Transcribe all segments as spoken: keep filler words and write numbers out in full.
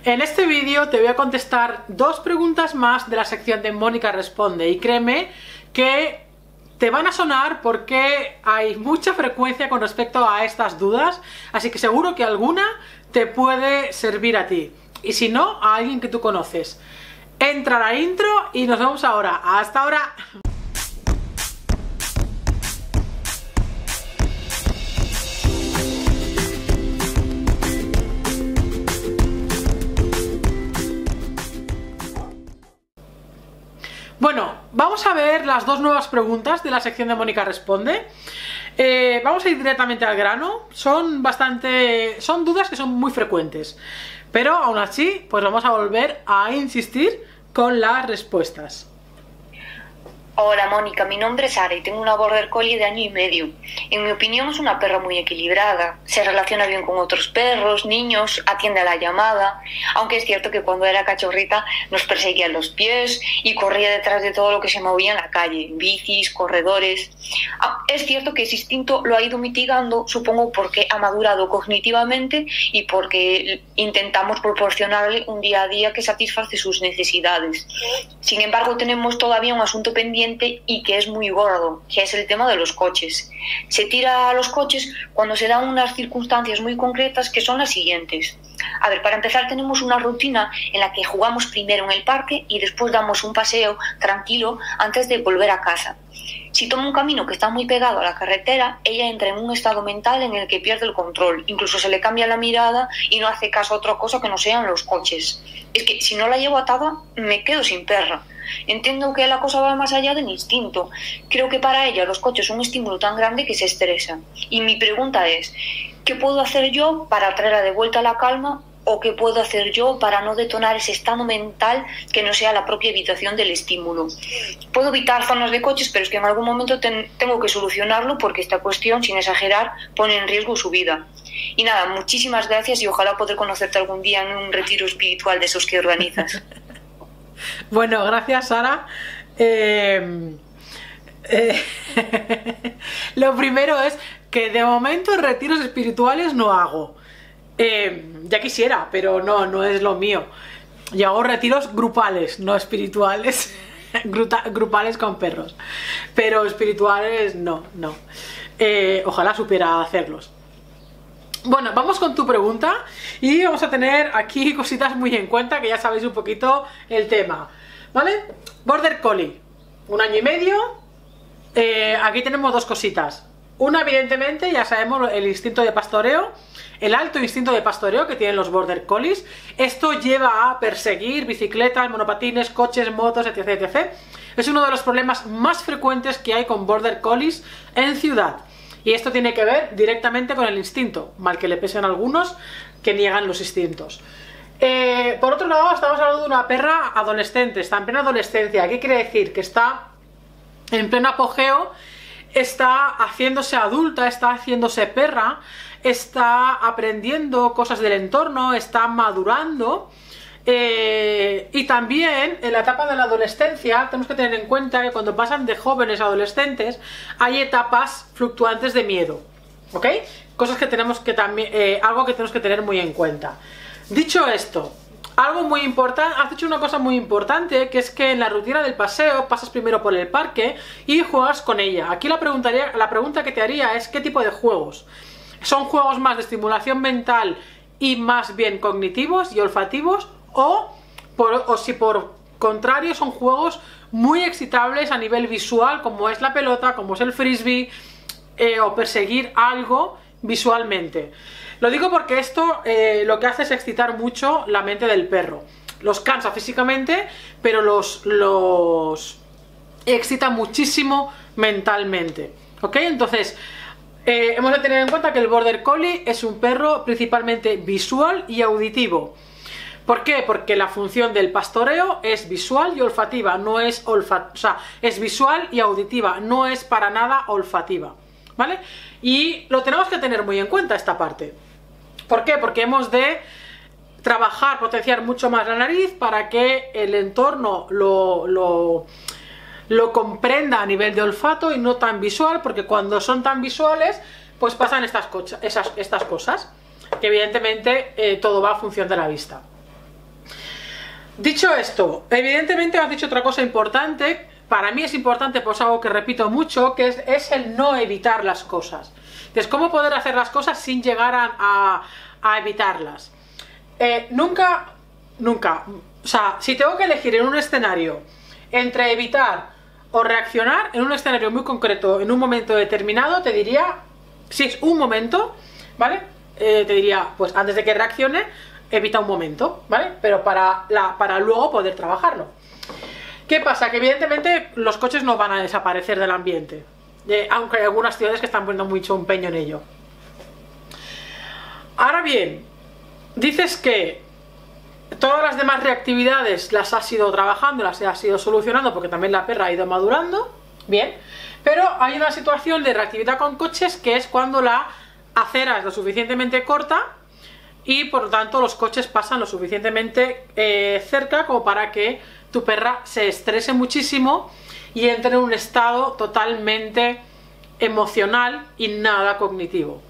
En este vídeo te voy a contestar dos preguntas más de la sección de Mónica Responde, y créeme que te van a sonar porque hay mucha frecuencia con respecto a estas dudas, así que seguro que alguna te puede servir a ti, y si no, a alguien que tú conoces. Entra la intro y nos vemos ahora. ¡Hasta ahora! Bueno, vamos a ver las dos nuevas preguntas de la sección de Mónica Responde. Eh, vamos a ir directamente al grano. Son bastante... son dudas que son muy frecuentes, pero aún así, pues vamos a volver a insistir con las respuestas. Hola Mónica, mi nombre es Sara y tengo una Border Collie de año y medio. En mi opinión es una perra muy equilibrada, se relaciona bien con otros perros, niños, atiende a la llamada, aunque es cierto que cuando era cachorrita nos perseguía en los pies y corría detrás de todo lo que se movía en la calle, bicis, corredores. Es cierto que ese instinto lo ha ido mitigando, supongo porque ha madurado cognitivamente y porque intentamos proporcionarle un día a día que satisface sus necesidades. Sin embargo, tenemos todavía un asunto pendiente y que es muy gordo, que es el tema de los coches. Se tira a los coches cuando se dan unas circunstancias muy concretas, que son las siguientes. A ver, para empezar tenemos una rutina en la que jugamos primero en el parque y después damos un paseo tranquilo antes de volver a casa. Si toma un camino que está muy pegado a la carretera, ella entra en un estado mental en el que pierde el control, incluso se le cambia la mirada y no hace caso a otra cosa que no sean los coches. Es que si no la llevo atada, me quedo sin perra. Entiendo que la cosa va más allá del instinto. Creo que para ella los coches son un estímulo tan grande que se estresa. Y mi pregunta es, ¿qué puedo hacer yo para traerla de vuelta a la calma? ¿O qué puedo hacer yo para no detonar ese estado mental que no sea la propia evitación del estímulo? Puedo evitar zonas de coches, pero es que en algún momento ten, tengo que solucionarlo porque esta cuestión, sin exagerar, pone en riesgo su vida. Y nada, muchísimas gracias y ojalá poder conocerte algún día en un retiro espiritual de esos que organizas. Bueno, gracias Sara. Eh, eh, lo primero es que de momento retiros espirituales no hago. Eh, ya quisiera, pero no, no es lo mío. Yo hago retiros grupales, no espirituales. Gruta, grupales con perros, pero espirituales no, no. Eh, ojalá supiera hacerlos. Bueno, vamos con tu pregunta y vamos a tener aquí cositas muy en cuenta, que ya sabéis un poquito el tema, ¿vale? Border Collie, un año y medio. Eh, aquí tenemos dos cositas. Una, evidentemente, ya sabemos el instinto de pastoreo, el alto instinto de pastoreo que tienen los Border Collies. Esto lleva a perseguir bicicletas, monopatines, coches, motos, etc, etcétera. Es uno de los problemas más frecuentes que hay con Border Collies en ciudad. Y esto tiene que ver directamente con el instinto, mal que le pesen a algunos que niegan los instintos. Eh, por otro lado, estamos hablando de una perra adolescente, está en plena adolescencia. ¿Qué quiere decir? Que está en pleno apogeo, está haciéndose adulta, está haciéndose perra, está aprendiendo cosas del entorno, está madurando. Eh, y también en la etapa de la adolescencia tenemos que tener en cuenta que cuando pasan de jóvenes a adolescentes hay etapas fluctuantes de miedo, ¿ok? Cosas que tenemos que también, eh, algo que tenemos que tener muy en cuenta. Dicho esto, algo muy importante, has dicho una cosa muy importante, que es que en la rutina del paseo pasas primero por el parque y juegas con ella. Aquí la, preguntaría, la pregunta que te haría es ¿qué tipo de juegos? ¿Son juegos más de estimulación mental y más bien cognitivos y olfativos? O, por, o si por contrario son juegos muy excitables a nivel visual, como es la pelota, como es el frisbee, eh, o perseguir algo visualmente. Lo digo porque esto eh, lo que hace es excitar mucho la mente del perro. Los cansa físicamente, pero los, los excita muchísimo mentalmente, ¿ok? Entonces, eh, hemos de tener en cuenta que el Border Collie es un perro principalmente visual y auditivo. ¿Por qué? Porque la función del pastoreo es visual y olfativa, no es olfa- o sea, es visual y auditiva, no es para nada olfativa, ¿vale? Y lo tenemos que tener muy en cuenta esta parte. ¿Por qué? Porque hemos de trabajar, potenciar mucho más la nariz para que el entorno lo, lo, lo comprenda a nivel de olfato y no tan visual, porque cuando son tan visuales, pues pasan estas, esas, estas cosas, que evidentemente eh, todo va a función de la vista. Dicho esto, evidentemente has dicho otra cosa importante. Para mí es importante, pues algo que repito mucho, que es, es el no evitar las cosas. Entonces, ¿cómo poder hacer las cosas sin llegar a, a, a evitarlas? Eh, nunca, nunca, o sea, si tengo que elegir en un escenario entre evitar o reaccionar, en un escenario muy concreto, en un momento determinado, te diría, si es un momento, ¿vale? Eh, te diría, pues antes de que reaccione, evita un momento, ¿vale? Pero para, la, para luego poder trabajarlo. ¿Qué pasa? Que evidentemente los coches no van a desaparecer del ambiente, eh, aunque hay algunas ciudades que están poniendo mucho empeño en ello. Ahora bien, dices que todas las demás reactividades las has ido trabajando, las has ido solucionando, porque también la perra ha ido madurando, bien, pero hay una situación de reactividad con coches que es cuando la acera es lo suficientemente corta y por lo tanto los coches pasan lo suficientemente eh, cerca como para que tu perra se estrese muchísimo y entre en un estado totalmente emocional y nada cognitivo.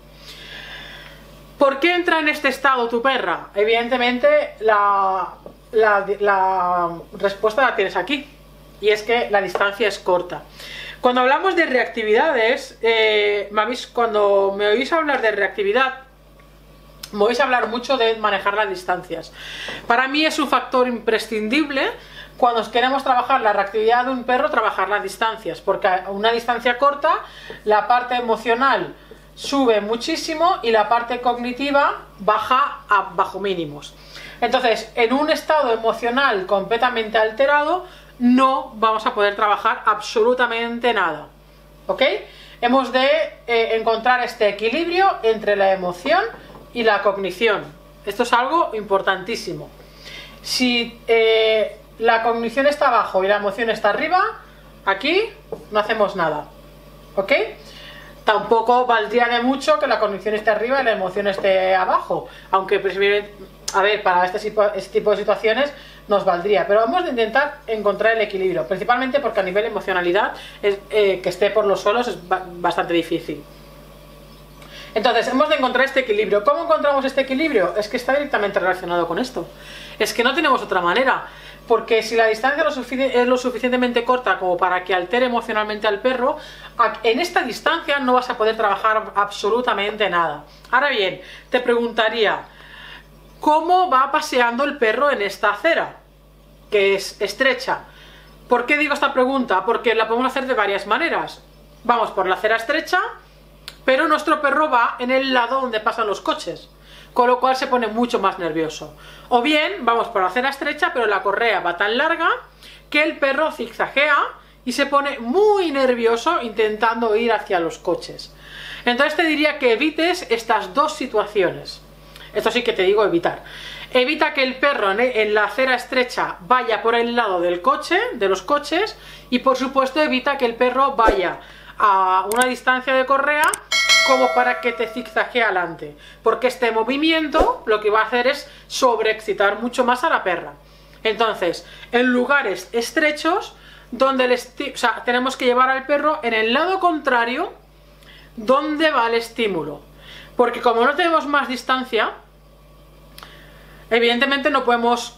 ¿Por qué entra en este estado tu perra? Evidentemente la, la, la respuesta la tienes aquí, y es que la distancia es corta. Cuando hablamos de reactividades, eh, me habéis, cuando me oís hablar de reactividad, me oís hablar mucho de manejar las distancias. Para mí es un factor imprescindible cuando queremos trabajar la reactividad de un perro, trabajar las distancias, porque a una distancia corta la parte emocional sube muchísimo y la parte cognitiva baja a bajo mínimos. Entonces, en un estado emocional completamente alterado no vamos a poder trabajar absolutamente nada, ¿ok? Hemos de eh, encontrar este equilibrio entre la emoción y la cognición. Esto es algo importantísimo. Si eh, la cognición está abajo y la emoción está arriba, aquí no hacemos nada, ¿ok? Tampoco valdría de mucho que la cognición esté arriba y la emoción esté abajo, aunque, a ver, para este tipo, este tipo de situaciones nos valdría, pero vamos a intentar encontrar el equilibrio, principalmente porque a nivel emocionalidad es, eh, que esté por los suelos es bastante difícil. Entonces hemos de encontrar este equilibrio. ¿Cómo encontramos este equilibrio? Es que está directamente relacionado con esto, es que no tenemos otra manera. Porque si la distancia es lo suficientemente corta como para que altere emocionalmente al perro, en esta distancia no vas a poder trabajar absolutamente nada. Ahora bien, te preguntaría, ¿cómo va paseando el perro en esta acera? Que es estrecha. ¿Por qué digo esta pregunta? Porque la podemos hacer de varias maneras. Vamos por la acera estrecha, pero nuestro perro va en el lado donde pasan los coches, con lo cual se pone mucho más nervioso. O bien, vamos por la acera estrecha, pero la correa va tan larga que el perro zigzaguea y se pone muy nervioso intentando ir hacia los coches. Entonces te diría que evites estas dos situaciones. Esto sí que te digo evitar. Evita que el perro en la acera estrecha vaya por el lado del coche, de los coches, y por supuesto evita que el perro vaya a una distancia de correa como para que te zigzaguee adelante, porque este movimiento lo que va a hacer es sobreexcitar mucho más a la perra. Entonces, en lugares estrechos, donde el esti- o sea, tenemos que llevar al perro en el lado contrario donde va el estímulo, porque como no tenemos más distancia, evidentemente no podemos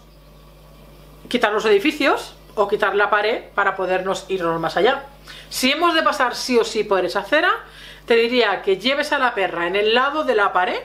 quitar los edificios o quitar la pared para podernos irnos más allá. Si hemos de pasar sí o sí por esa acera, te diría que lleves a la perra en el lado de la pared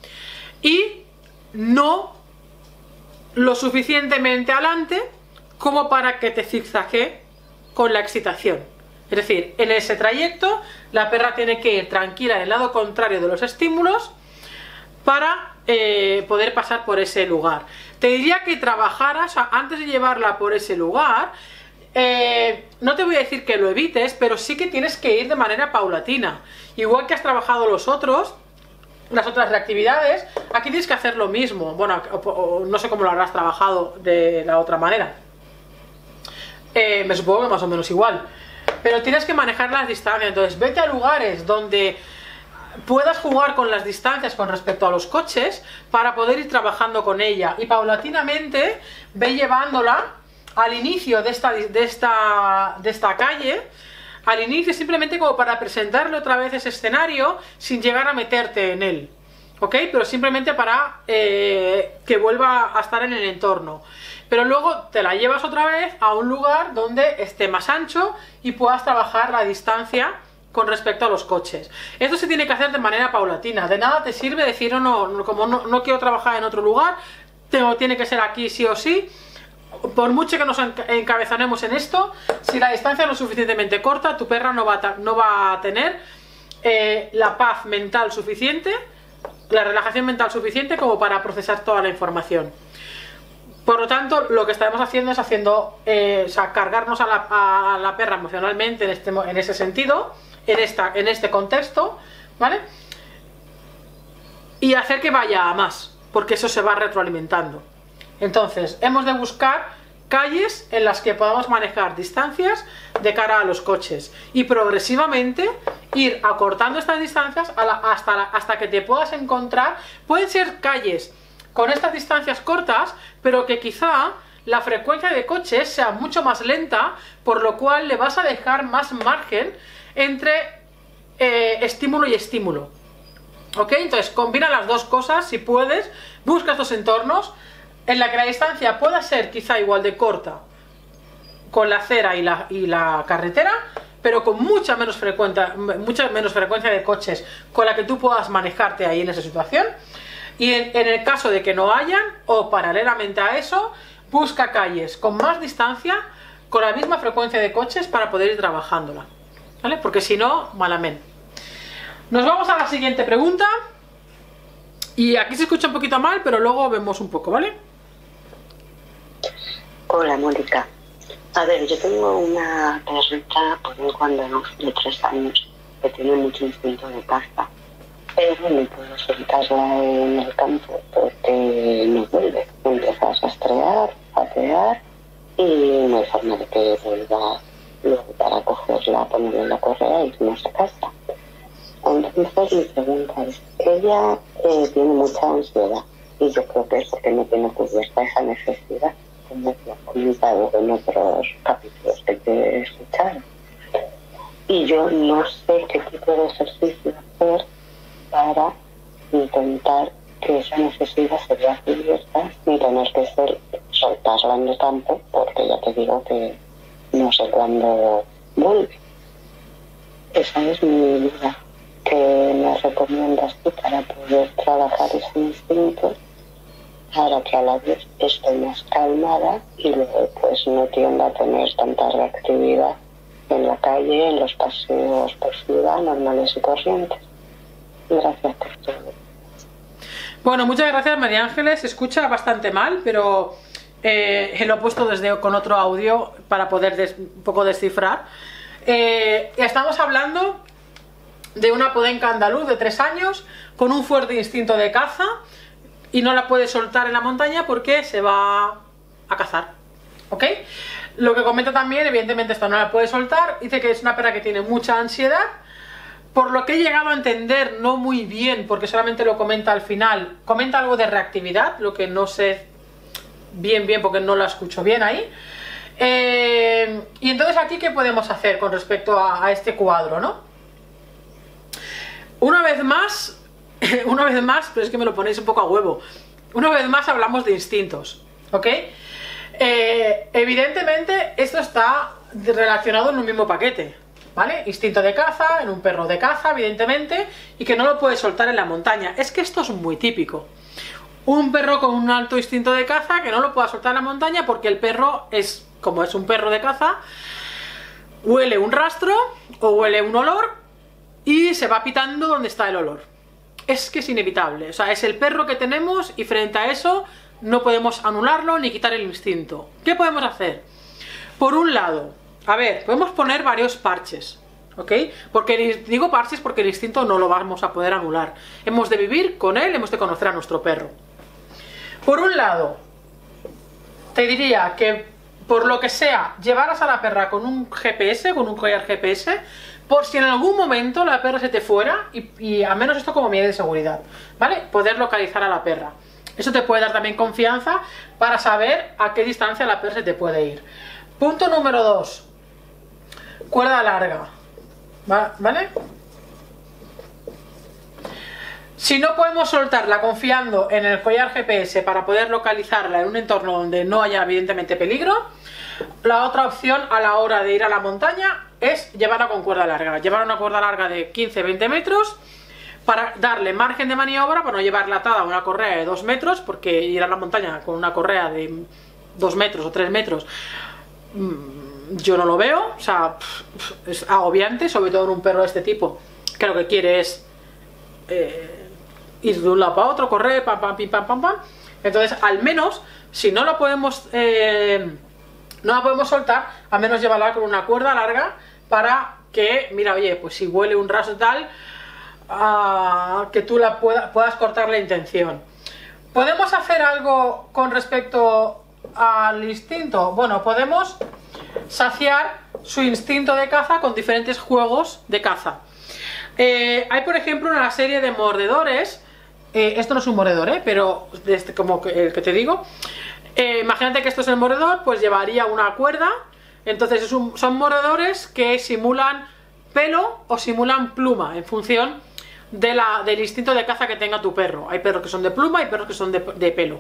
y no lo suficientemente adelante como para que te zigzaguee con la excitación. Es decir, en ese trayecto la perra tiene que ir tranquila en el lado contrario de los estímulos para eh, poder pasar por ese lugar. Te diría que trabajaras, o sea, antes de llevarla por ese lugar, Eh, no te voy a decir que lo evites, pero sí que tienes que ir de manera paulatina. Igual que has trabajado los otros, las otras reactividades, aquí tienes que hacer lo mismo. Bueno, o, o, no sé cómo lo habrás trabajado de la otra manera. Eh, me supongo que más o menos igual. Pero tienes que manejar las distancias. Entonces vete a lugares donde puedas jugar con las distancias con respecto a los coches para poder ir trabajando con ella. Y paulatinamente ve llevándola al inicio de esta, de, esta, de esta calle, al inicio simplemente como para presentarle otra vez ese escenario sin llegar a meterte en él, ¿ok? Pero simplemente para eh, que vuelva a estar en el entorno. Pero luego te la llevas otra vez a un lugar donde esté más ancho y puedas trabajar la distancia con respecto a los coches. Esto se tiene que hacer de manera paulatina. De nada te sirve decir, oh, no, como no, no quiero trabajar en otro lugar, tengo, tiene que ser aquí sí o sí. Por mucho que nos encabezonemos en esto, si la distancia no es suficientemente corta, tu perra no va a, no va a tener eh, la paz mental suficiente, la relajación mental suficiente como para procesar toda la información. Por lo tanto, lo que estaremos haciendo es haciendo, eh, o sea, cargarnos a la, a la perra emocionalmente en, este, en ese sentido, en, esta, en este contexto, ¿vale? Y hacer que vaya a más, porque eso se va retroalimentando. Entonces, hemos de buscar calles en las que podamos manejar distancias de cara a los coches y progresivamente ir acortando estas distancias a la, hasta, la, hasta que te puedas encontrar. Pueden ser calles con estas distancias cortas, pero que quizá la frecuencia de coches sea mucho más lenta, por lo cual le vas a dejar más margen entre eh, estímulo y estímulo. ¿Ok? Entonces combina las dos cosas si puedes, busca estos entornos en la que la distancia pueda ser quizá igual de corta con la acera y la, y la carretera, pero con mucha menos, frecuencia, mucha menos frecuencia de coches con la que tú puedas manejarte ahí en esa situación. Y en, en el caso de que no hayan, o paralelamente a eso, busca calles con más distancia, con la misma frecuencia de coches para poder ir trabajándola, ¿vale? Porque si no, malamente. Nos vamos a la siguiente pregunta. Y aquí se escucha un poquito mal, pero luego vemos un poco, ¿vale? Hola, Mónica. A ver, yo tengo una perrita, por un cuando de tres años, que tiene mucho instinto de caza. Pero no puedo soltarla en el campo porque no vuelve. Empieza a rastrear, patear y no hay forma de que vuelva luego para cogerla, ponerla en la correa y irnos a casa. Entonces mi pregunta es, ella eh, tiene mucha ansiedad y yo creo que es porque no tiene cubierta esa necesidad, como lo he comentado en otros capítulos que te he escuchado. Y yo no sé qué tipo de ejercicio hacer para intentar que esa necesidad se vea cubierta sin tener que ser soltarla en el campo, porque ya te digo que no sé cuándo vuelve. Esa es mi duda. ¿Qué me recomiendas tú para poder trabajar ese instinto para que a la vez esté más calmada y luego pues no tienda a tener tanta reactividad en la calle, en los paseos por ciudad normales y corrientes? Gracias por todo. Bueno, muchas gracias, María Ángeles. Se escucha bastante mal, pero eh, lo he puesto desde con otro audio para poder des, un poco descifrar. Eh, estamos hablando de una podenca andaluz de tres años con un fuerte instinto de caza y no la puede soltar en la montaña porque se va a cazar, ¿ok? Lo que comenta también, evidentemente esta no la puede soltar, dice que es una perra que tiene mucha ansiedad, por lo que he llegado a entender, no muy bien, porque solamente lo comenta al final, comenta algo de reactividad, lo que no sé bien bien porque no la escucho bien ahí. Eh, y entonces aquí, ¿qué podemos hacer con respecto a, a este cuadro, no? Una vez más, una vez más, pero es que me lo ponéis un poco a huevo, una vez más hablamos de instintos, ¿ok? Eh, evidentemente esto está relacionado en un mismo paquete, ¿vale? Instinto de caza, en un perro de caza, evidentemente, y que no lo puedes soltar en la montaña. Es que esto es muy típico. Un perro con un alto instinto de caza que no lo pueda soltar en la montaña porque el perro es, como es un perro de caza, huele un rastro o huele un olor y se va pitando donde está el olor. Es que es inevitable, o sea, es el perro que tenemos y frente a eso no podemos anularlo ni quitar el instinto. ¿Qué podemos hacer? Por un lado, a ver, podemos poner varios parches, ¿ok? Porque digo parches porque el instinto no lo vamos a poder anular. Hemos de vivir con él, hemos de conocer a nuestro perro. Por un lado, te diría que por lo que sea, llevaras a la perra con un G P S, con un collar G P S, por si en algún momento la perra se te fuera, y, y al menos esto como medida de seguridad, ¿vale? Poder localizar a la perra. Eso te puede dar también confianza para saber a qué distancia la perra se te puede ir. Punto número dos. Cuerda larga, ¿vale? Si no podemos soltarla confiando en el collar G P S para poder localizarla en un entorno donde no haya evidentemente peligro, la otra opción a la hora de ir a la montaña es llevarla con cuerda larga. Llevar una cuerda larga de quince a veinte metros para darle margen de maniobra, para no llevarla atada a una correa de dos metros, porque ir a la montaña con una correa de dos metros o tres metros yo no lo veo, o sea, es agobiante, sobre todo en un perro de este tipo, que lo que quiere es eh, ir de un lado para otro, correr, pam, pam, pim, pam, pam, pam. Entonces, al menos, si no la podemos eh, no la podemos soltar, al menos llevarla con una cuerda larga para que, mira, oye, pues si huele un rastro tal, uh, que tú la pueda, puedas cortar la intención. ¿Podemos hacer algo con respecto al instinto? Bueno, podemos saciar su instinto de caza con diferentes juegos de caza. Eh, hay, por ejemplo, una serie de mordedores. Eh, esto no es un mordedor, ¿eh? Pero este, como que, el que te digo. Eh, imagínate que esto es el mordedor, pues llevaría una cuerda. Entonces es un, son mordedores que simulan pelo o simulan pluma en función de la, del instinto de caza que tenga tu perro. Hay perros que son de pluma y perros que son de, de pelo.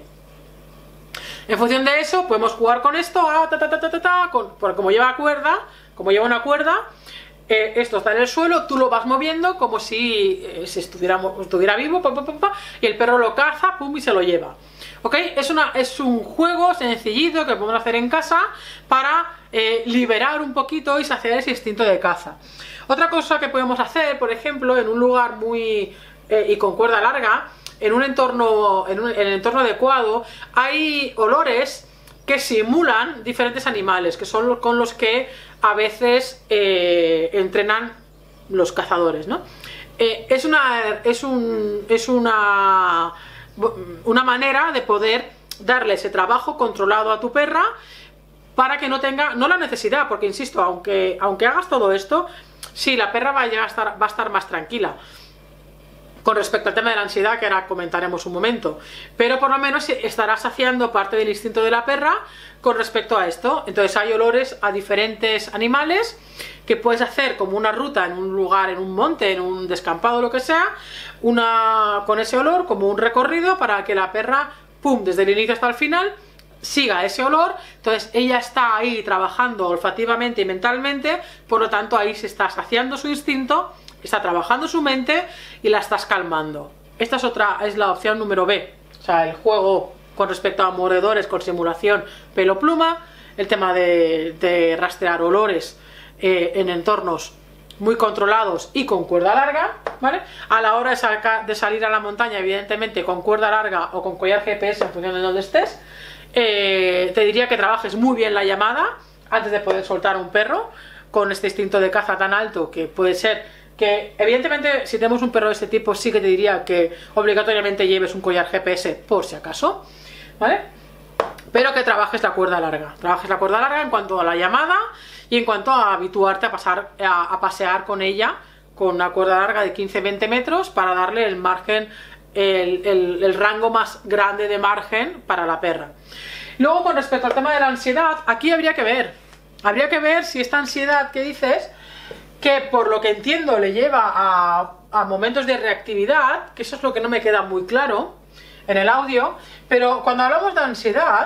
En función de eso podemos jugar con esto, ah, ta, ta, ta, ta, ta, ta, con, porque como lleva cuerda, como lleva una cuerda, eh, esto está en el suelo, tú lo vas moviendo como si, eh, si estuviera, estuviera vivo, pa, pa, pa, pa, y el perro lo caza, pum, y se lo lleva. ¿Ok? Es, una, es un juego sencillito que podemos hacer en casa para eh, liberar un poquito y saciar ese instinto de caza. Otra cosa que podemos hacer, por ejemplo, en un lugar muy... Eh, y con cuerda larga, en un entorno, en, un, en el entorno adecuado, hay olores que simulan diferentes animales, que son con los que a veces eh, entrenan los cazadores, ¿no? Eh, es una, es un, es una, una manera de poder darle ese trabajo controlado a tu perra para que no tenga, no la necesidad, porque insisto, aunque, aunque hagas todo esto, sí, la perra va a, llegar a estar, va a estar más tranquila. Con respecto al tema de la ansiedad, que ahora comentaremos un momento, pero por lo menos estará saciando parte del instinto de la perra con respecto a esto. Entonces hay olores a diferentes animales que puedes hacer como una ruta en un lugar, en un monte, en un descampado, lo que sea, una con ese olor, como un recorrido para que la perra, pum, desde el inicio hasta el final, siga ese olor. Entonces ella está ahí trabajando olfativamente y mentalmente, por lo tanto ahí se está saciando su instinto, está trabajando su mente y la estás calmando. Esta es otra, es la opción número B. O sea, el juego con respecto a mordedores con simulación pelo pluma, el tema de, de rastrear olores eh, en entornos muy controlados y con cuerda larga, ¿vale? A la hora de, sacar, de salir a la montaña, evidentemente con cuerda larga o con collar G P S en función de donde estés, eh, te diría que trabajes muy bien la llamada antes de poder soltar a un perro con este instinto de caza tan alto, que puede ser que, evidentemente, si tenemos un perro de este tipo, sí que te diría que obligatoriamente lleves un collar G P S por si acaso, ¿vale? Pero que trabajes la cuerda larga, trabajes la cuerda larga en cuanto a la llamada y en cuanto a habituarte a, pasar, a, a pasear con ella con una cuerda larga de quince a veinte metros para darle el margen, el, el, el rango más grande de margen para la perra. Luego, con respecto al tema de la ansiedad, aquí habría que ver, habría que ver si esta ansiedad que dices, que por lo que entiendo le lleva a, a momentos de reactividad, que eso es lo que no me queda muy claro en el audio, pero cuando hablamos de ansiedad,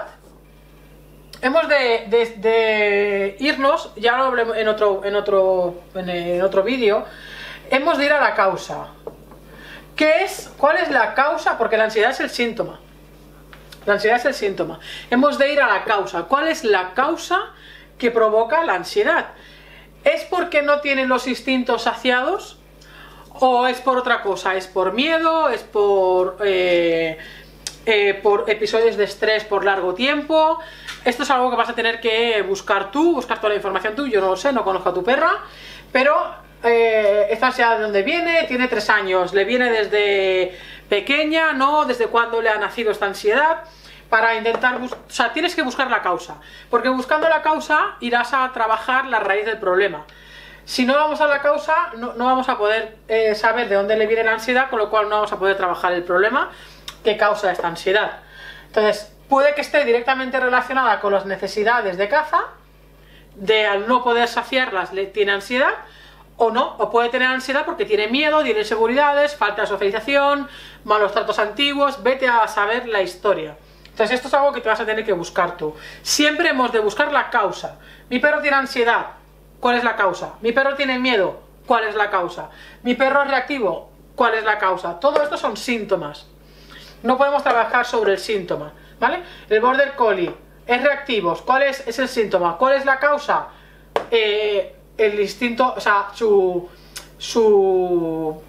hemos de, de, de irnos, ya lo hablé en otro, en otro, en, en otro vídeo, hemos de ir a la causa. ¿Qué es? ¿Cuál es la causa? Porque la ansiedad es el síntoma. La ansiedad es el síntoma. Hemos de ir a la causa. ¿Cuál es la causa que provoca la ansiedad? ¿Es porque no tienen los instintos saciados? ¿O es por otra cosa? ¿Es por miedo? ¿Es por, eh, eh, por episodios de estrés por largo tiempo? Esto es algo que vas a tener que buscar tú, buscar toda la información tú. Yo no lo sé, no conozco a tu perra. Pero eh, esta ansiedad, ¿de dónde viene? Tiene tres años. ¿Le viene desde pequeña? ¿No? ¿Desde cuándo le ha nacido esta ansiedad? Para intentar, o sea, tienes que buscar la causa, porque buscando la causa irás a trabajar la raíz del problema. Si no vamos a la causa, no, no vamos a poder eh, saber de dónde le viene la ansiedad, con lo cual no vamos a poder trabajar el problema que causa esta ansiedad. Entonces, puede que esté directamente relacionada con las necesidades de caza, de al no poder saciarlas le tiene ansiedad, o no, o puede tener ansiedad porque tiene miedo, tiene inseguridades, falta de socialización, malos tratos antiguos, vete a saber la historia. Entonces esto es algo que te vas a tener que buscar tú. Siempre hemos de buscar la causa. Mi perro tiene ansiedad, ¿cuál es la causa? Mi perro tiene miedo, ¿cuál es la causa? Mi perro es reactivo, ¿cuál es la causa? Todo esto son síntomas. No podemos trabajar sobre el síntoma, ¿vale? El Border Collie es reactivo, ¿cuál es, es el síntoma? ¿Cuál es la causa? Eh, el instinto, o sea, su... su...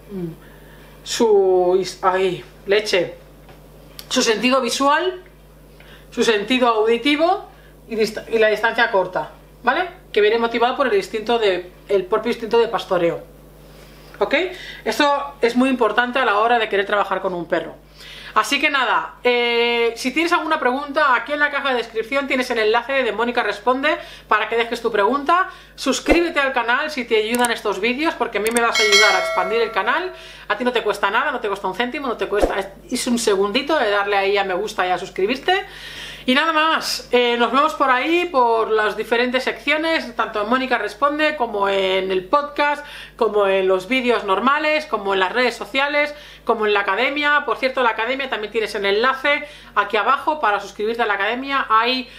su... ay, leche. Su sentido visual, su sentido auditivo y, y la distancia corta, ¿vale? Que viene motivado por el instinto de, el propio instinto de pastoreo. ¿Ok? Esto es muy importante a la hora de querer trabajar con un perro. Así que nada, eh, si tienes alguna pregunta, aquí en la caja de descripción tienes el enlace de Mónica Responde para que dejes tu pregunta. Suscríbete al canal si te ayudan estos vídeos, porque a mí me vas a ayudar a expandir el canal. A ti no te cuesta nada, no te cuesta un céntimo, no te cuesta, es un segundito de darle ahí a me gusta y a suscribirte. Y nada más, eh, nos vemos por ahí, por las diferentes secciones, tanto en Mónica Responde, como en el podcast, como en los vídeos normales, como en las redes sociales, como en la academia. Por cierto, la academia también tienes el enlace aquí abajo para suscribirte a la academia. Hay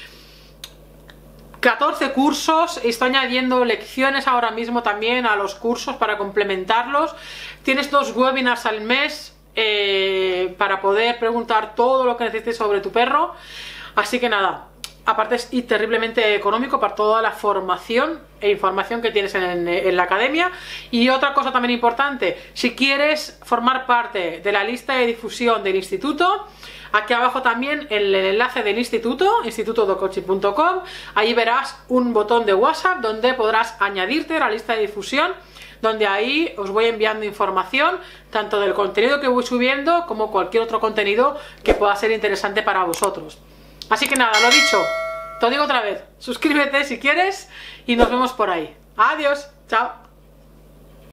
catorce cursos, estoy añadiendo lecciones ahora mismo también a los cursos para complementarlos. Tienes dos webinars al mes eh, para poder preguntar todo lo que necesites sobre tu perro. Así que nada, aparte es terriblemente económico para toda la formación e información que tienes en, en la academia. Y otra cosa también importante, si quieres formar parte de la lista de difusión del instituto, aquí abajo también el, el enlace del instituto, instituto do coaching punto com, ahí verás un botón de WhatsApp donde podrás añadirte a la lista de difusión, donde ahí os voy enviando información tanto del contenido que voy subiendo como cualquier otro contenido que pueda ser interesante para vosotros. Así que nada, lo dicho, te lo digo otra vez, suscríbete si quieres y nos vemos por ahí. Adiós, chao.